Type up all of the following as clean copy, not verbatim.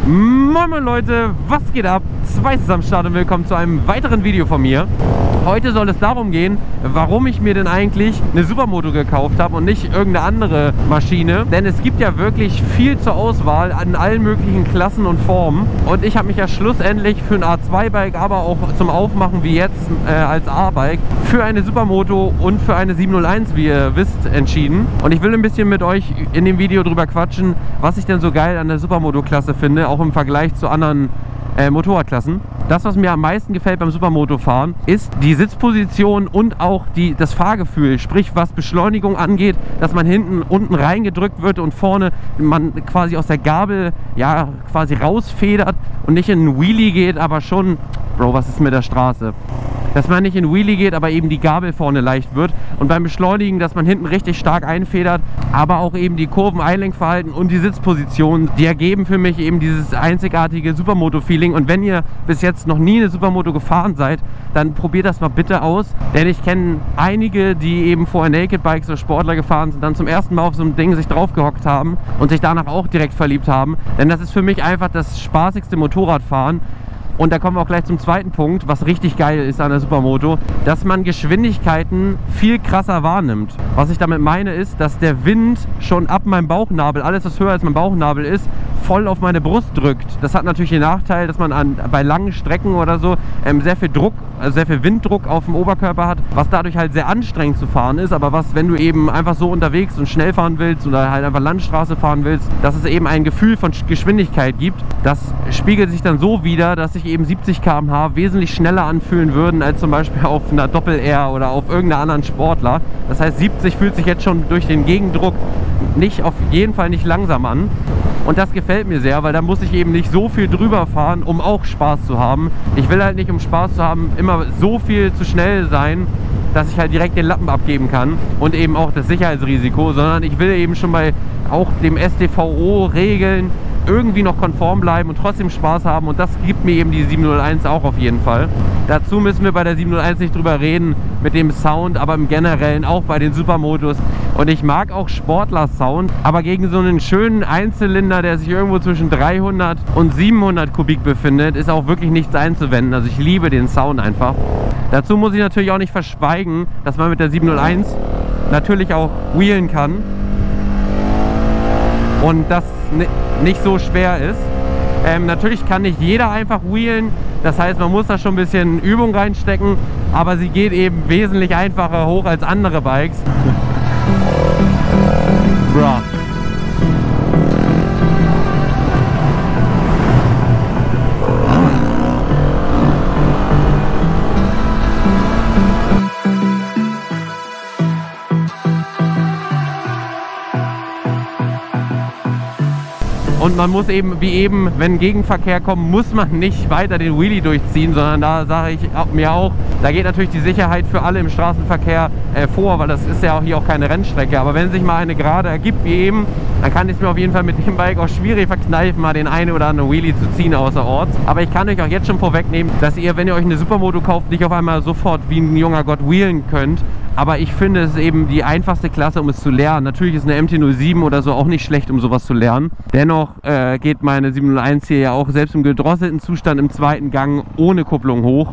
Moin moin Leute, was geht ab? Zwei am Start und willkommen zu einem weiteren Video von mir. Heute soll es darum gehen, warum ich mir denn eigentlich eine Supermoto gekauft habe und nicht irgendeine andere Maschine. Denn es gibt ja wirklich viel zur Auswahl an allen möglichen Klassen und Formen. Und ich habe mich ja schlussendlich für ein A2-Bike, aber auch zum Aufmachen wie jetzt als A-Bike, für eine Supermoto und für eine 701, wie ihr wisst, entschieden. Und ich will ein bisschen mit euch in dem Video drüber quatschen, was ich denn so geil an der Supermoto-Klasse finde, auch im Vergleich zu anderen Motorradklassen. Das, was mir am meisten gefällt beim Supermoto-Fahren, ist die Sitzposition und auch das Fahrgefühl. Sprich, was Beschleunigung angeht, dass man unten reingedrückt wird und vorne man quasi aus der Gabel ja quasi rausfedert und nicht in einen Wheelie geht, aber schon, Bro, was ist mit der Straße? Dass man nicht in Wheelie geht, aber eben die Gabel vorne leicht wird. Und beim Beschleunigen, dass man hinten richtig stark einfedert, aber auch eben die Kurven, Einlenkverhalten und die Sitzposition, die ergeben für mich eben dieses einzigartige Supermoto-Feeling. Und wenn ihr bis jetzt noch nie eine Supermoto gefahren seid, dann probiert das mal bitte aus. Denn ich kenne einige, die eben vorher Naked Bikes oder Sportler gefahren sind, dann zum ersten Mal auf so einem Ding sich draufgehockt haben und sich danach auch direkt verliebt haben. Denn das ist für mich einfach das spaßigste Motorradfahren. Und da kommen wir auch gleich zum zweiten Punkt, was richtig geil ist an der Supermoto, dass man Geschwindigkeiten viel krasser wahrnimmt. Was ich damit meine ist, dass der Wind schon ab meinem Bauchnabel, alles was höher als mein Bauchnabel ist, voll auf meine Brust drückt. Das hat natürlich den Nachteil, dass man bei langen Strecken oder so sehr viel Druck, also sehr viel Winddruck auf dem Oberkörper hat, was dadurch halt sehr anstrengend zu fahren ist, aber was, wenn du eben einfach so unterwegs und schnell fahren willst oder halt einfach Landstraße fahren willst, dass es eben ein Gefühl von Geschwindigkeit gibt. Das spiegelt sich dann so wider, dass sich eben 70 km/h wesentlich schneller anfühlen würden als zum Beispiel auf einer Doppel-R oder auf irgendeiner anderen Sportler. Das heißt, 70 fühlt sich jetzt schon durch den Gegendruck auf jeden Fall nicht langsam an. Und das gefällt mir sehr, weil da muss ich eben nicht so viel drüber fahren, um auch Spaß zu haben. Ich will halt nicht, um Spaß zu haben, immer so viel zu schnell sein, dass ich halt direkt den Lappen abgeben kann und eben auch das Sicherheitsrisiko, sondern ich will eben schon bei auch dem StVO-Regeln irgendwie noch konform bleiben und trotzdem Spaß haben, und das gibt mir eben die 701 auch auf jeden Fall. Dazu müssen wir bei der 701 nicht drüber reden mit dem Sound, aber im Generellen auch bei den Supermotos. Und ich mag auch Sportler-Sound, aber gegen so einen schönen Einzylinder, der sich irgendwo zwischen 300 und 700 Kubik befindet, ist auch wirklich nichts einzuwenden. Also ich liebe den Sound einfach. Dazu muss ich natürlich auch nicht verschweigen, dass man mit der 701 natürlich auch wheelen kann. Und das nicht so schwer ist. Natürlich kann nicht jeder einfach wheelen, das heißt, man muss da schon ein bisschen Übung reinstecken, aber sie geht eben wesentlich einfacher hoch als andere Bikes. Bra. Und man muss eben, wie eben, wenn Gegenverkehr kommt, muss man nicht weiter den Wheelie durchziehen, sondern da sage ich mir auch, da geht natürlich die Sicherheit für alle im Straßenverkehr vor, weil das ist ja auch hier auch keine Rennstrecke. Aber wenn sich mal eine gerade ergibt, wie eben, dann kann ich es mir auf jeden Fall mit dem Bike auch schwierig verkneifen, mal den einen oder anderen Wheelie zu ziehen außerorts. Aber ich kann euch auch jetzt schon vorwegnehmen, dass ihr, wenn ihr euch eine Supermoto kauft, nicht auf einmal sofort wie ein junger Gott wheelen könnt. Aber ich finde, es ist eben die einfachste Klasse, um es zu lernen. Natürlich ist eine MT-07 oder so auch nicht schlecht, um sowas zu lernen. Dennoch geht meine 701 hier ja auch selbst im gedrosselten Zustand im zweiten Gang ohne Kupplung hoch.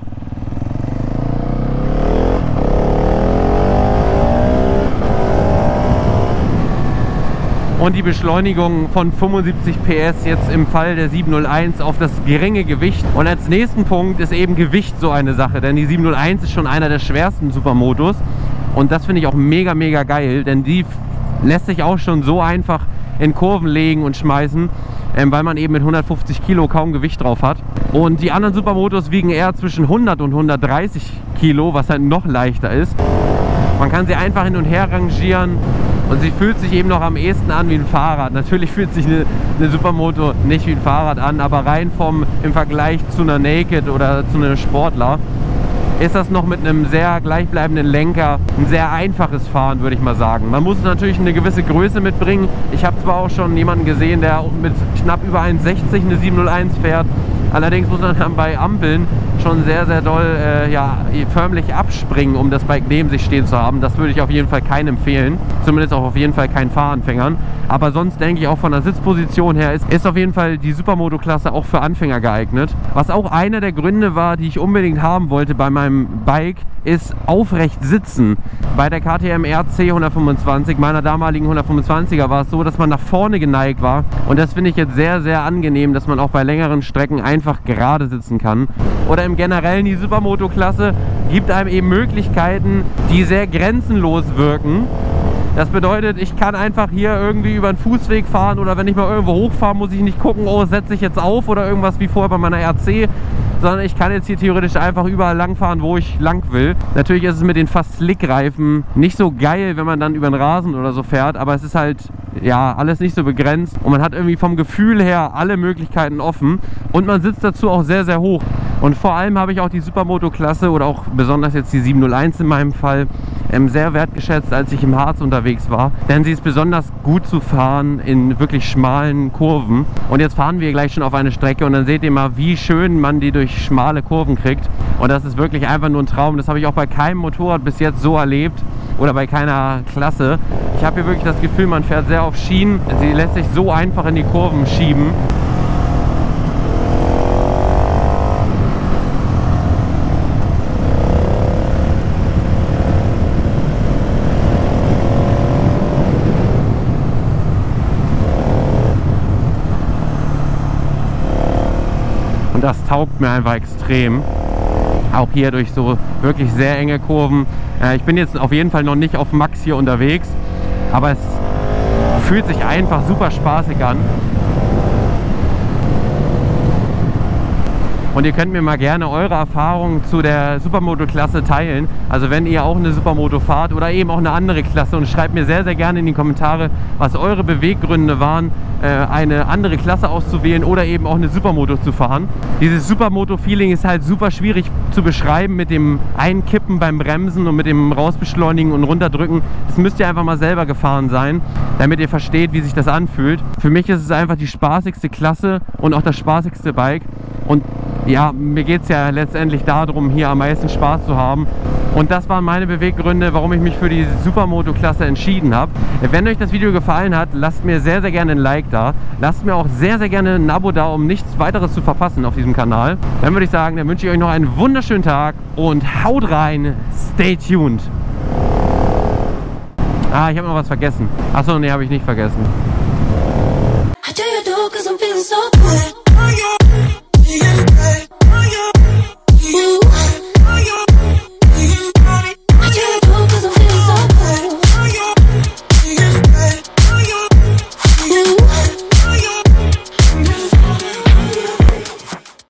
Und die Beschleunigung von 75 PS jetzt im Fall der 701 auf das geringe Gewicht. Und als nächsten Punkt ist eben Gewicht so eine Sache, denn die 701 ist schon einer der schwersten Supermotos. Und das finde ich auch mega, mega geil, denn die lässt sich auch schon so einfach in Kurven legen und schmeißen, weil man eben mit 150 Kilo kaum Gewicht drauf hat. Und die anderen Supermotos wiegen eher zwischen 100 und 130 Kilo, was halt noch leichter ist. Man kann sie einfach hin und her rangieren und sie fühlt sich eben noch am ehesten an wie ein Fahrrad. Natürlich fühlt sich eine Supermoto nicht wie ein Fahrrad an, aber rein im Vergleich zu einer Naked oder zu einem Sportler ist das noch mit einem sehr gleichbleibenden Lenker ein sehr einfaches Fahren, würde ich mal sagen. Man muss natürlich eine gewisse Größe mitbringen. Ich habe zwar auch schon jemanden gesehen, der mit knapp über 1,60 eine 701 fährt, Allerdings muss man dann bei Ampeln schon sehr, sehr doll ja, förmlich abspringen, um das Bike neben sich stehen zu haben. Das würde ich auf jeden Fall keinem empfehlen. Zumindest auch auf jeden Fall keinen Fahranfängern. Aber sonst denke ich auch von der Sitzposition her ist auf jeden Fall die Supermoto-Klasse auch für Anfänger geeignet. Was auch einer der Gründe war, die ich unbedingt haben wollte bei meinem Bike, ist aufrecht sitzen. Bei der KTM RC 125, meiner damaligen 125er, war es so, dass man nach vorne geneigt war. Und das finde ich jetzt sehr, sehr angenehm, dass man auch bei längeren Strecken einfach gerade sitzen kann. Oder im Generellen die Supermoto-Klasse gibt einem eben Möglichkeiten, die sehr grenzenlos wirken. Das bedeutet, ich kann einfach hier irgendwie über einen Fußweg fahren oder wenn ich mal irgendwo hochfahre, muss ich nicht gucken, oh, setze ich jetzt auf oder irgendwas wie vorher bei meiner RC, sondern ich kann jetzt hier theoretisch einfach überall lang fahren, wo ich lang will. Natürlich ist es mit den fast Slick-Reifen nicht so geil, wenn man dann über den Rasen oder so fährt, aber es ist halt, ja, alles nicht so begrenzt und man hat irgendwie vom Gefühl her alle Möglichkeiten offen und man sitzt dazu auch sehr, sehr hoch. Und vor allem habe ich auch die Supermoto-Klasse oder auch besonders jetzt die 701 in meinem Fall sehr wertgeschätzt, als ich im Harz unterwegs war. Denn sie ist besonders gut zu fahren in wirklich schmalen Kurven. Und jetzt fahren wir gleich schon auf eine Strecke und dann seht ihr mal, wie schön man die durch schmale Kurven kriegt. Und das ist wirklich einfach nur ein Traum. Das habe ich auch bei keinem Motorrad bis jetzt so erlebt oder bei keiner Klasse. Ich habe hier wirklich das Gefühl, man fährt sehr auf Schienen. Sie lässt sich so einfach in die Kurven schieben. Und das taugt mir einfach extrem. Auch hier durch so wirklich sehr enge Kurven. Ich bin jetzt auf jeden Fall noch nicht auf Max hier unterwegs, aber es fühlt sich einfach super spaßig an. Und ihr könnt mir mal gerne eure Erfahrungen zu der Supermoto-Klasse teilen. Also wenn ihr auch eine Supermoto fahrt oder eben auch eine andere Klasse. Und schreibt mir sehr, sehr gerne in die Kommentare, was eure Beweggründe waren, eine andere Klasse auszuwählen oder eben auch eine Supermoto zu fahren. Dieses Supermoto-Feeling ist halt super schwierig zu beschreiben mit dem Einkippen beim Bremsen und mit dem Rausbeschleunigen und Runterdrücken. Das müsst ihr einfach mal selber gefahren sein, damit ihr versteht, wie sich das anfühlt. Für mich ist es einfach die spaßigste Klasse und auch das spaßigste Bike. Und ja, mir geht es ja letztendlich darum, hier am meisten Spaß zu haben. Und das waren meine Beweggründe, warum ich mich für die Supermoto-Klasse entschieden habe. Wenn euch das Video gefallen hat, lasst mir sehr, sehr gerne ein Like da. Lasst mir auch sehr, sehr gerne ein Abo da, um nichts weiteres zu verpassen auf diesem Kanal. Dann würde ich sagen, dann wünsche ich euch noch einen wunderschönen Tag und haut rein, stay tuned. Ah, ich habe noch was vergessen. Achso, nee, habe ich nicht vergessen.